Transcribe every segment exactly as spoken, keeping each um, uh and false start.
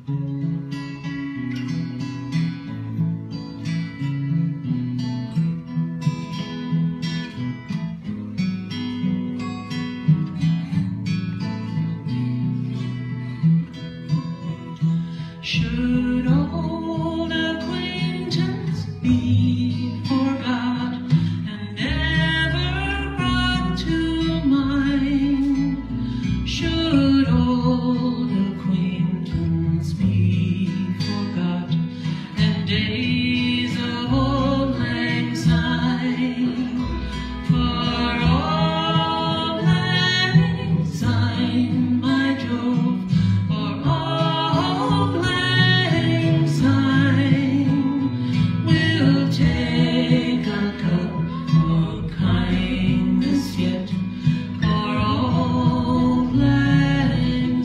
Should old acquaintance be forgot and never brought to mind? Should old acquaintance be forgot and days of old lang syne? For old lang syne, my Jove, for old lang syne, we'll take a cup of kindness yet. For old lang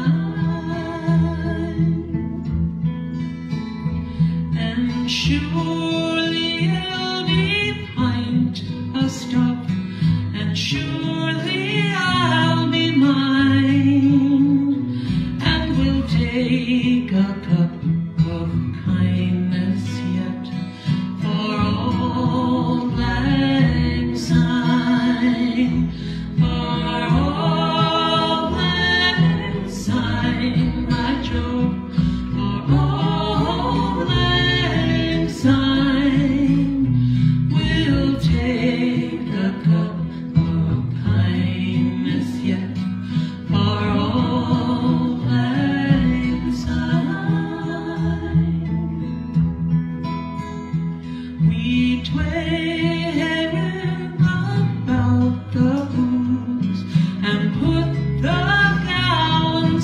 syne, and surely he'll be pint a stop, and surely I'll be mine, and we'll take a cup of kindness yet. For old lang syne, for old lang syne, my Jove, for old lang syne, we'll take a cup of kindness yet. For old lang syne, we twain about the booze and put the gallons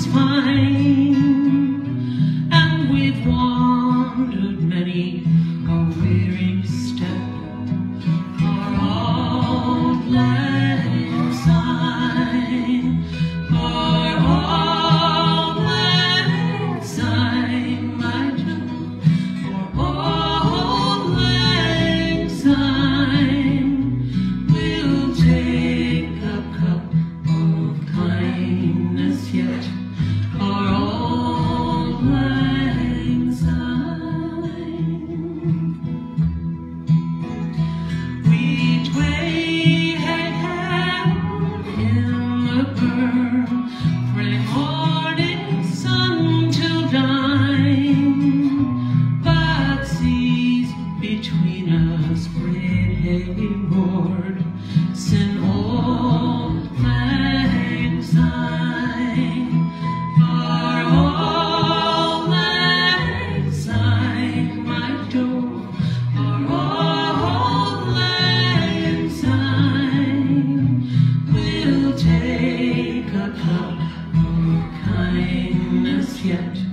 fine, and we've wandered many a weary step. For old lang syne, for old lang syne, my Jove, for old lang syne, we'll take a cup of kindness yet. For old lang syne, we twain had held in the burn frae morning sun till dine, but seas between us great roared, Syne old lang syne. For old lang syne, my Jove, for old lang syne, we'll take a cup of kindness yet.